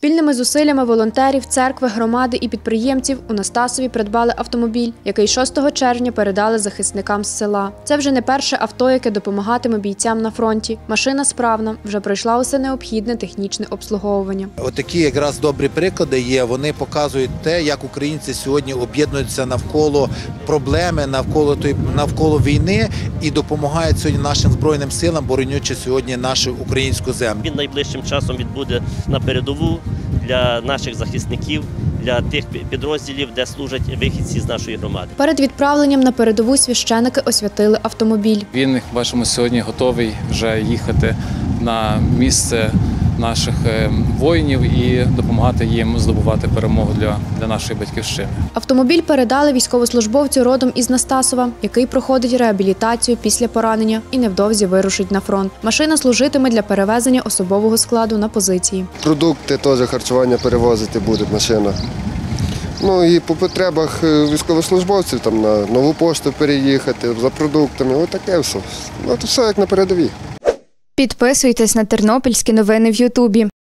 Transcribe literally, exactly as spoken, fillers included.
Спільними зусиллями волонтерів, церкви, громади і підприємців у Настасові придбали автомобіль, який шостого червня передали захисникам з села. Це вже не перше авто, яке допомагатиме бійцям на фронті. Машина справна, вже пройшла усе необхідне технічне обслуговування. Отакі якраз добрі приклади є. Вони показують те, як українці сьогодні об'єднуються навколо проблеми, навколо той, навколо війни і допомагають сьогодні нашим збройним силам, боронячи сьогодні нашу українську землю. Він найближчим часом відбуде на передову для наших захисників, для тих підрозділів, де служать вихідці з нашої громади. Перед відправленням на передову священики освятили автомобіль. Він, як бачимо, сьогодні готовий вже їхати на місце наших воїнів і допомагати їм здобувати перемогу для, для нашої батьківщини. Автомобіль передали військовослужбовцю родом із Настасова, який проходить реабілітацію після поранення і невдовзі вирушить на фронт. Машина служитиме для перевезення особового складу на позиції. Продукти, теж харчування перевозити буде машина. Ну і по потребах військовослужбовців там на нову пошту переїхати, за продуктами, ось таке все. Ну, це все як на передовій. Підписуйтесь на тернопільські новини в Ютубі.